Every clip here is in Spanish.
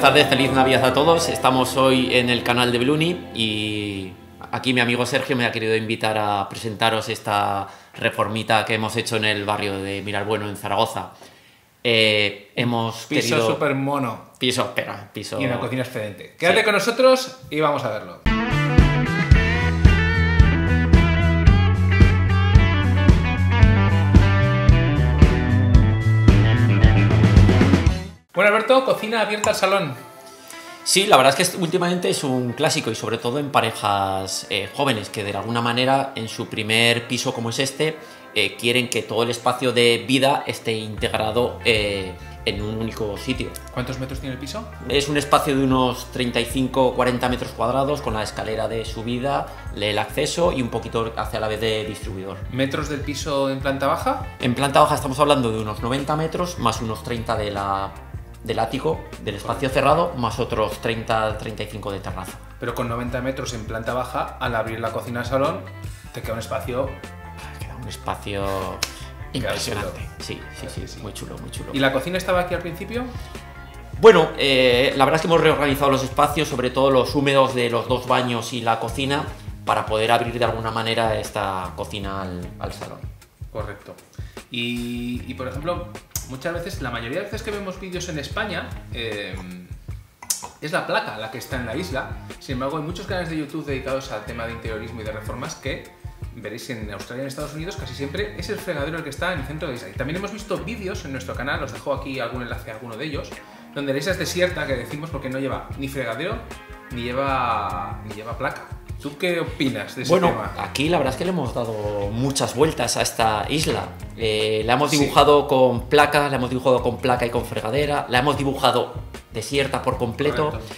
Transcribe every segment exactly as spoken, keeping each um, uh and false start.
tardes, feliz Navidad a todos. Estamos hoy en el canal de Bluni y aquí mi amigo Sergio me ha querido invitar a presentaros esta reformita que hemos hecho en el barrio de Miralbueno, en Zaragoza. Eh, hemos Piso querido... súper mono. Piso, espera, piso... Y una cocina excelente. Quédate Sí. con nosotros y vamos a verlo. Bueno, Alberto, cocina abierta al salón. Sí, la verdad es que últimamente es un clásico y sobre todo en parejas eh, jóvenes que de alguna manera en su primer piso como es este eh, quieren que todo el espacio de vida esté integrado eh, en un único sitio. ¿Cuántos metros tiene el piso? Es un espacio de unos treinta y cinco a cuarenta metros cuadrados con la escalera de subida, el acceso y un poquito hacia la vez de distribuidor. ¿Metros del piso en planta baja? En planta baja estamos hablando de unos noventa metros más unos treinta de la... del ático, del espacio cerrado, más otros treinta a treinta y cinco de terraza. Pero con noventa metros en planta baja, al abrir la cocina al salón, te queda un espacio... Queda un espacio impresionante. Sí, sí, sí, sí, muy chulo, muy chulo. ¿Y la cocina estaba aquí al principio? Bueno, eh, la verdad es que hemos reorganizado los espacios, sobre todo los húmedos de los dos baños y la cocina, para poder abrir de alguna manera esta cocina al, al salón. Correcto. Y, y, por ejemplo, muchas veces, la mayoría de veces que vemos vídeos en España, eh, es la placa la que está en la isla. Sin embargo, hay muchos canales de YouTube dedicados al tema de interiorismo y de reformas que veréis en Australia y en Estados Unidos casi siempre es el fregadero el que está en el centro de la isla. Y también hemos visto vídeos en nuestro canal, os dejo aquí algún enlace a alguno de ellos, donde la isla es desierta, que decimos porque no lleva ni fregadero ni lleva, ni lleva placa. ¿Tú qué opinas de ese bueno, tema? Bueno, aquí la verdad es que le hemos dado muchas vueltas a esta isla. Eh, la hemos dibujado sí. con placa, la hemos dibujado con placa y con fregadera, la hemos dibujado desierta por completo. Correcto.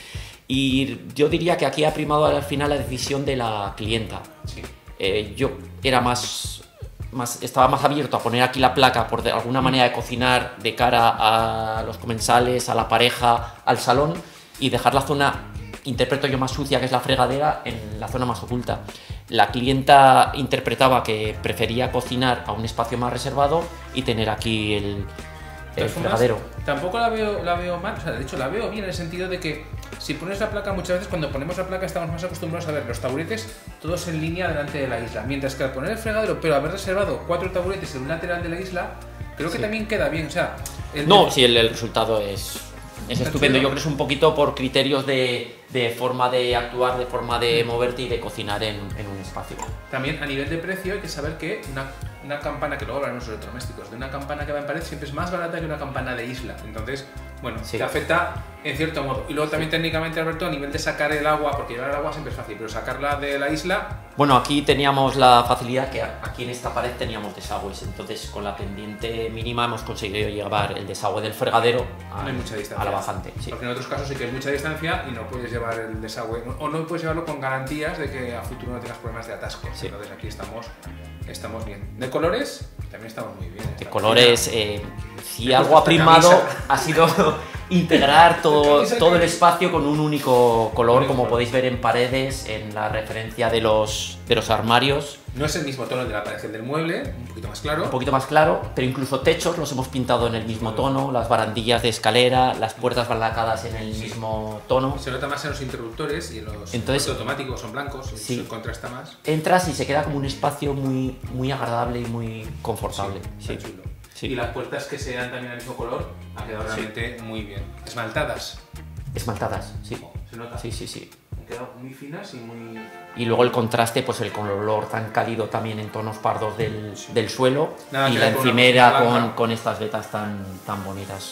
Y yo diría que aquí ha primado al final la decisión de la clienta. Sí. Eh, yo era más, más, estaba más abierto a poner aquí la placa por de alguna manera de cocinar de cara a los comensales, a la pareja, al salón y dejar la zona, interpreto yo, más sucia, que es la fregadera, en la zona más oculta. La clienta interpretaba que prefería cocinar a un espacio más reservado y tener aquí el, el fregadero. Tampoco la veo, la veo mal, o sea, de hecho la veo bien en el sentido de que si pones la placa, muchas veces cuando ponemos la placa estamos más acostumbrados a ver los taburetes todos en línea delante de la isla, mientras que al poner el fregadero, pero haber reservado cuatro taburetes en un lateral de la isla, creo que sí. también queda bien, o sea... El no, de... sí, el, el resultado es... Es estupendo, yo creo que es un poquito por criterios de, de forma de actuar, de forma de moverte y de cocinar en, en un espacio. También a nivel de precio hay que saber que una, una campana, que luego hablaremos de electrodomésticos, de una campana que va en pared siempre es más barata que una campana de isla. Entonces, bueno, sí. te afecta en cierto modo. Y luego también técnicamente, Alberto, a nivel de sacar el agua, porque llevar el agua siempre es fácil, pero sacarla de la isla... Bueno, aquí teníamos la facilidad que aquí en esta pared teníamos desagües, entonces con la pendiente mínima hemos conseguido llevar el desagüe del fregadero a, no hay mucha distancia. a la bajante. Sí. Porque en otros casos sí que hay mucha distancia y no puedes llevar el desagüe, o no puedes llevarlo con garantías de que a futuro no tengas problemas de atasco. Sí. Entonces aquí estamos, estamos bien. De colores, también estamos muy bien. De colores, eh, si algo ha primado ha sido integrar todo, todo el espacio con un único color, como podéis ver en paredes, en la referencia de los, de los armarios. No es el mismo tono de la pared del mueble, un poquito más claro. Un poquito más claro, pero incluso techos los hemos pintado en el mismo tono, las barandillas de escalera, las puertas van lacadas en el mismo tono. Se nota más en los interruptores y en los Entonces, automáticos son blancos, sí, se contrasta más. Entras y se queda como un espacio muy, muy agradable y muy confortable. Sí, sí. chulo. Sí. Y las puertas que sean también al mismo color han quedado realmente sí. muy bien. ¿Esmaltadas? Esmaltadas, sí. Oh, se nota. Sí, sí, sí. Han quedado muy finas y muy... Y luego el contraste, pues el color tan cálido también en tonos pardos del, sí. del suelo. Nada, y la encimera con, con estas vetas tan, tan bonitas.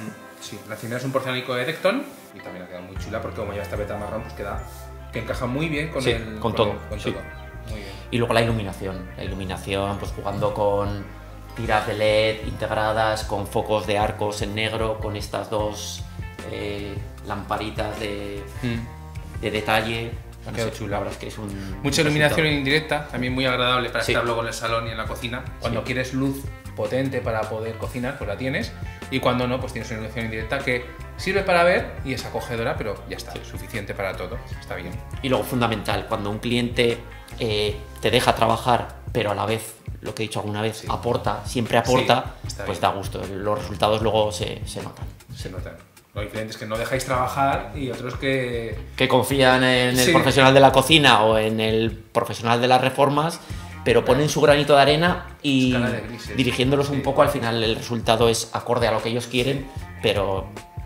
Sí, la encimera es un porcelánico de Decton y también ha quedado muy chula porque como ya esta veta marrón, pues queda que encaja muy bien con sí, el... con, con todo. Con sí. todo. Muy bien. Y luego la iluminación. La iluminación, pues jugando con tiras de L E D integradas, con focos de arcos en negro, con estas dos eh, lamparitas de, mm. de detalle. Ha quedado chulo. La verdad es que es un... Mucha iluminación indirecta, también muy agradable para sí. estar luego en el salón y en la cocina. Cuando sí. quieres luz potente para poder cocinar, pues la tienes. Y cuando no, pues tienes una iluminación indirecta que sirve para ver y es acogedora, pero ya está, sí. suficiente para todo, está bien. Y luego fundamental, cuando un cliente eh, te deja trabajar, pero a la vez, lo que he dicho alguna vez, sí. aporta, siempre aporta, sí, pues bien. Da gusto. Los resultados luego se, se notan. Se notan. Lo diferente es que no dejáis trabajar y otros que... Que confían en el Sí. profesional de la cocina o en el profesional de las reformas, pero ponen su granito de arena y Escala de grises. dirigiéndolos Sí. un poco, al final el resultado es acorde a lo que ellos quieren, pero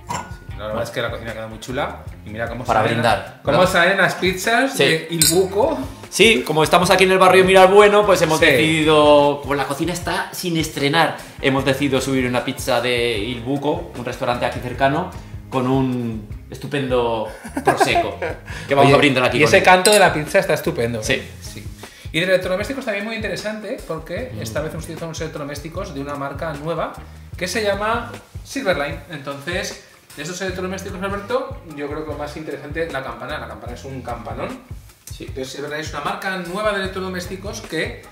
La verdad es que la cocina queda muy chula y mira cómo Para salen, brindar, cómo ¿verdad? salen las pizzas Sí. de Il Buco. sí, como estamos aquí en el barrio Miralbueno, pues hemos Sí. decidido, como la cocina está sin estrenar, hemos decidido subir una pizza de Il Buco, un restaurante aquí cercano, con un estupendo prosecco que vamos Oye, a brindar aquí Y con ese él. canto de la pizza está estupendo. ¿eh? Sí. sí. Y de electrodomésticos también muy interesante porque Mm. esta vez hemos utilizado unos electrodomésticos de una marca nueva que se llama Silverline. Entonces, de esos electrodomésticos, Alberto, yo creo que lo más interesante es la campana. La campana es un campanón. Sí. Entonces, Silverline es una marca nueva de electrodomésticos que,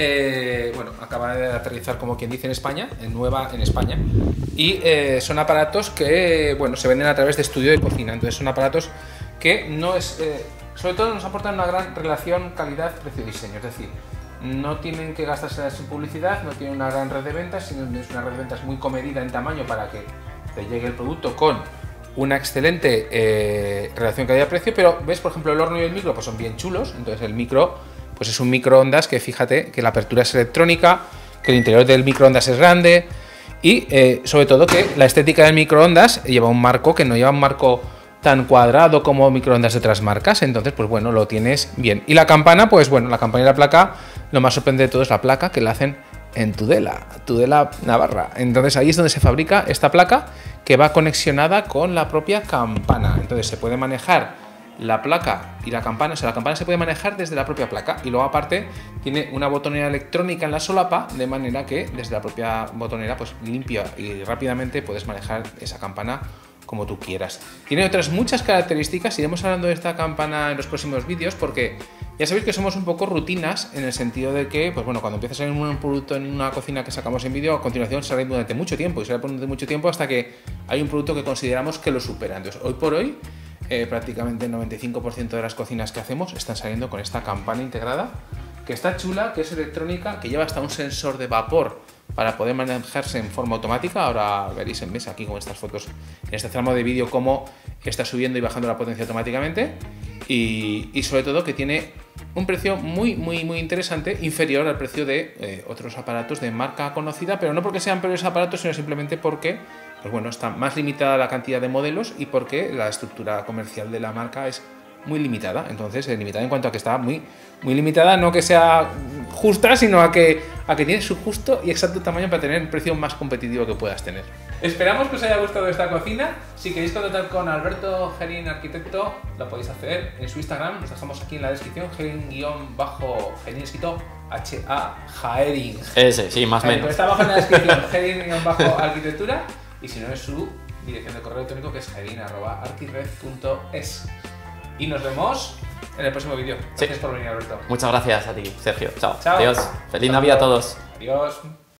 eh, bueno, acaba de aterrizar, como quien dice, en España, en nueva en España. Y eh, son aparatos que, bueno, se venden a través de estudio de cocina. Entonces, son aparatos que no es... Eh, sobre todo nos aportan una gran relación calidad-precio-diseño. Es decir, no tienen que gastarse en publicidad, no tienen una gran red de ventas, sino es una red de ventas muy comedida en tamaño para que te llegue el producto con una excelente eh, relación calidad-precio. Pero ves, por ejemplo, el horno y el micro pues son bien chulos. Entonces el micro pues es un microondas que, fíjate, que la apertura es electrónica, que el interior del microondas es grande y eh, sobre todo que la estética del microondas lleva un marco que no lleva un marco tan cuadrado como microondas de otras marcas. Entonces, pues bueno, lo tienes bien. Y la campana, pues bueno, la campana y la placa, lo más sorprendente de todo es la placa, que la hacen en Tudela, Tudela, Navarra. Entonces ahí es donde se fabrica esta placa, que va conexionada con la propia campana. Entonces se puede manejar la placa y la campana, o sea, la campana se puede manejar desde la propia placa y luego aparte tiene una botonera electrónica en la solapa, de manera que desde la propia botonera pues limpia y rápidamente puedes manejar esa campana como tú quieras. Tiene otras muchas características, iremos hablando de esta campana en los próximos vídeos, porque ya sabéis que somos un poco rutinas en el sentido de que, pues bueno, cuando empieza a salir un producto en una cocina que sacamos en vídeo, a continuación sale durante mucho tiempo y sale durante mucho tiempo hasta que hay un producto que consideramos que lo supera. Entonces, hoy por hoy, eh, prácticamente el noventa y cinco por ciento de las cocinas que hacemos están saliendo con esta campana integrada, que está chula, que es electrónica, que lleva hasta un sensor de vapor para poder manejarse en forma automática. Ahora veréis en mesa aquí con estas fotos, en este tramo de vídeo, cómo está subiendo y bajando la potencia automáticamente y, y sobre todo que tiene un precio muy muy muy interesante, inferior al precio de eh, otros aparatos de marca conocida, pero no porque sean peores aparatos, sino simplemente porque pues bueno, está más limitada la cantidad de modelos y porque la estructura comercial de la marca es muy limitada. Entonces, eh, limitada en cuanto a que está muy, muy limitada, no que sea justa, sino a que, a que tiene su justo y exacto tamaño para tener el precio más competitivo que puedas tener. Esperamos que os haya gustado esta cocina. Si queréis contactar con Alberto Gerín, arquitecto, lo podéis hacer en su Instagram. Nos dejamos aquí en la descripción, Gerín-Gerín escrito H A Jaerin. Ese, sí, más o menos. Está abajo en la descripción, Gerín-arquitectura. Y si no, es su dirección de correo electrónico, que es gerín arroba arquired punto es. Y nos vemos en el próximo vídeo. Gracias Sí. por venir, Alberto. Muchas gracias a ti, Sergio. Chao. Chao. Adiós. Feliz Navidad a todos. Adiós.